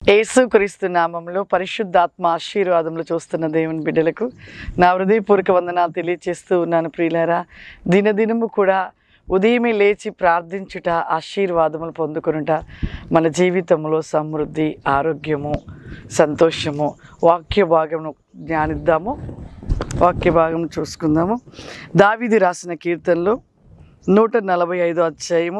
యేసుక్రీస్తు నామములో పరిశుద్ధాత్మ ఆశీర్వాదములు చూస్తున్న దేవుని బిడ్డలకు నా హృదయపూర్వక వందనాలు తెలియజేస్తూ ఉన్నాను. ప్రియులారా, దినదినము కూడా ఉదయమే లేచి ప్రార్థించుట, ఆశీర్వాదములు పొందుకొనుట మన జీవితంలో సమృద్ధి, ఆరోగ్యము, సంతోషము. వాక్య భాగమును ధ్యానిద్దాము. వాక్య భాగం చూసుకుందాము. దావీదు రాసిన కీర్తనలో 145 అధ్యాయము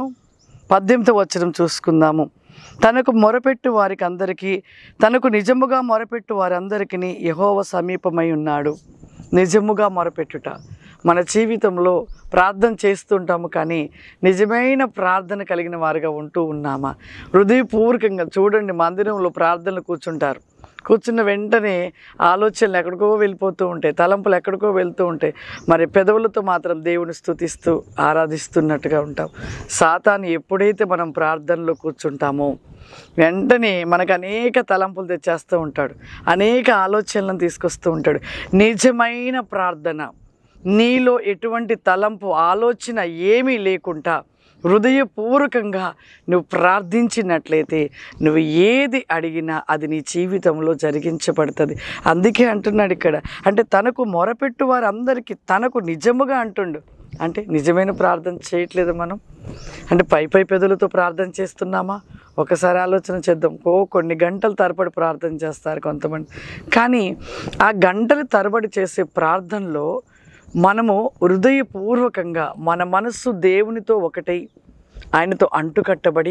18వ వచనం చూసుకుందాము. తనకు మొరపెట్టు వారికి అందరికీ, తనకు నిజముగా మొరపెట్టు వారందరికీ యెహోవా సమీపమై ఉన్నాడు. నిజముగా మొరపెట్టుట. మన జీవితంలో ప్రార్థన చేస్తుంటాము, కానీ నిజమైన ప్రార్థన కలిగిన వారుగా ఉంటూ ఉన్నామా? హృదయపూర్వకంగా చూడండి, మందిరంలో ప్రార్థనలు కూర్చుంటారు. కూర్చున్న వెంటనే ఆలోచనలు ఎక్కడికో వెళ్ళిపోతూ ఉంటాయి, తలంపులు ఎక్కడికో వెళ్తూ ఉంటాయి. మరి పెదవులతో మాత్రం దేవుని స్తుతిస్తూ ఆరాధిస్తున్నట్టుగా ఉంటాం. సాతాను ఎప్పుడైతే మనం ప్రార్థనలో కూర్చుంటామో వెంటనే మనకు అనేక తలంపులు తెచ్చేస్తూ ఉంటాడు, అనేక ఆలోచనలను తీసుకొస్తూ ఉంటాడు. నిజమైన ప్రార్థన, నీలో ఎటువంటి తలంపు, ఆలోచన ఏమీ లేకుండా హృదయపూర్వకంగా నువ్వు ప్రార్థించినట్లయితే నువ్వు ఏది అడిగినా అది నీ జీవితంలో జరిగించబడుతుంది. అందుకే అంటున్నాడు ఇక్కడ, అంటే తనకు మొరపెట్టు వారందరికీ తనకు నిజముగా అంటుండు. అంటే నిజమైన ప్రార్థన చేయట్లేదు మనం. అంటే పై పెదవులతో ప్రార్థన చేస్తున్నామా? ఒకసారి ఆలోచన చేద్దాం. కొన్ని గంటల తరబడి ప్రార్థన చేస్తారు కొంతమంది, కానీ ఆ గంటల తరబడి చేసే ప్రార్థనలో మనము హృదయపూర్వకంగా మన మనస్సు దేవునితో ఒకటై ఆయనతో అంటుకట్టబడి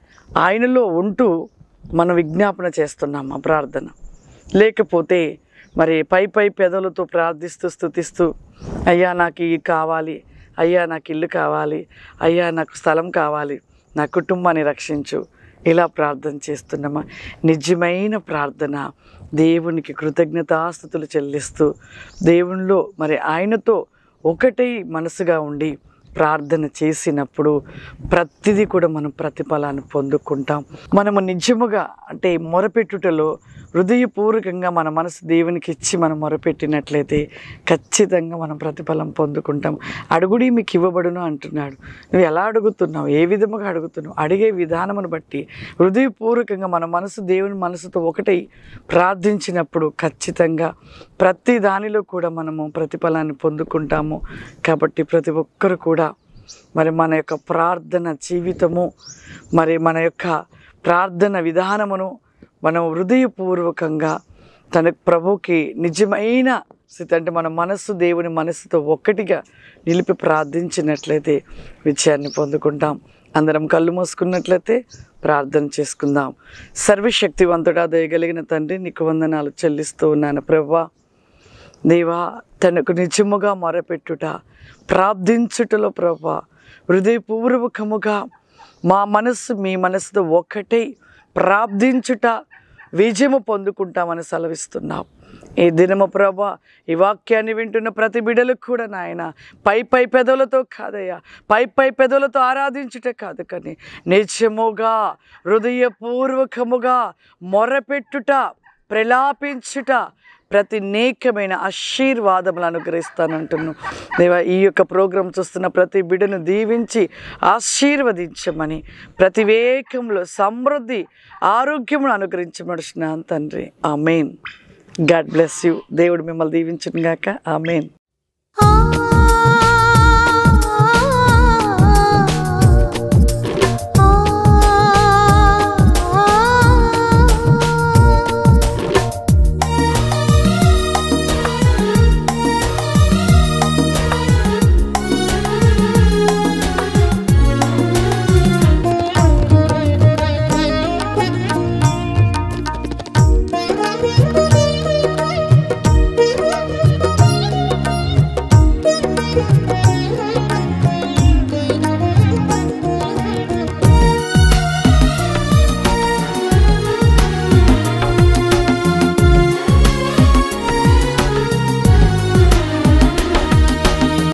ఆయనలో ఉంటూ మనం విజ్ఞాపన చేస్తున్నాం ఆ ప్రార్థన. లేకపోతే మరి పై పెదవులతో ప్రార్థిస్తూ స్తుతిస్తూ, అయ్యా నాకు ఇది కావాలి, అయ్యా నాకు ఇల్లు కావాలి, అయ్యా నాకు స్థలం కావాలి, నా కుటుంబాన్ని రక్షించు, ఇలా ప్రార్థన చేస్తున్నామా? నిజమైన ప్రార్థన దేవునికి కృతజ్ఞతాస్తుతులు చెల్లిస్తూ దేవునిలో మరి ఆయనతో ఒకటై మనసుగా ఉండి ప్రార్థన చేసినప్పుడు ప్రతిదీ కూడా మనం ప్రతిఫలాన్ని పొందుకుంటాం. మనము నిజముగా అంటే మొరపెట్టుటలో హృదయపూర్వకంగా మన మనసు దేవునికి ఇచ్చి మనం మొరపెట్టినట్లయితే ఖచ్చితంగా మనం ప్రతిఫలం పొందుకుంటాం. అడుగుడి మీకు ఇవ్వబడును అంటున్నాడు. నువ్వు ఎలా అడుగుతున్నావు, ఏ విధముగా అడుగుతున్నావు, అడిగే విధానమును బట్టి హృదయపూర్వకంగా మన మనసు దేవుని మనసుతో ఒకటై ప్రార్థించినప్పుడు ఖచ్చితంగా ప్రతి దానిలో కూడా మనము ప్రతిఫలాన్ని పొందుకుంటాము. కాబట్టి ప్రతి ఒక్కరు కూడా మరి మన యొక్క ప్రార్థన జీవితము, మరి మన యొక్క ప్రార్థన విధానమును మనం హృదయపూర్వకంగా తన ప్రభుకి నిజమైన స్థితి, అంటే మన మనస్సు దేవుని మనస్సుతో ఒక్కటిగా నిలిపి ప్రార్థించినట్లయితే విజయాన్ని పొందుకుంటాం. అందరం కళ్ళు మూసుకున్నట్లయితే ప్రార్థన చేసుకుందాం. సర్వశక్తివంతుడా, దయగలిగిన తండ్రి, నీకు వందనాలు చెల్లిస్తూ ఉన్నాను. ప్రభువా, దేవా, తనకు నిజముగా మొరపెట్టుట, ప్రార్థించుటలో ప్రభువా హృదయపూర్వకముగా మా మనస్సు మీ మనసుతో ఒకటై ప్రార్థించుట విజయము పొందుకుంటామని సెలవిస్తున్నాం. ఈ దినము ప్రభువా ఈ వాక్యాన్ని వింటున్న ప్రతి బిడ్డలకు కూడా నాయన పై పెదవులతో కాదయ్యా, పై పెదవులతో ఆరాధించుట కాదు, కానీ నిజముగా హృదయపూర్వకముగా మొరపెట్టుట, ప్రలాపించుట ప్రతి నేకమైన ఆశీర్వాదములు అనుగ్రహిస్తానంటున్నాను. దేవా, ఈ యొక్క ప్రోగ్రాం చూస్తున్న ప్రతి బిడ్డను దీవించి ఆశీర్వదించమని, ప్రతి వేకంలో సమృద్ధి, ఆరోగ్యమును అనుగ్రహించమడుచున్నాను తండ్రి. ఆమేన్. God bless you. దేవుడు మిమ్మల్ని దీవించును గాక. ఆమేన్.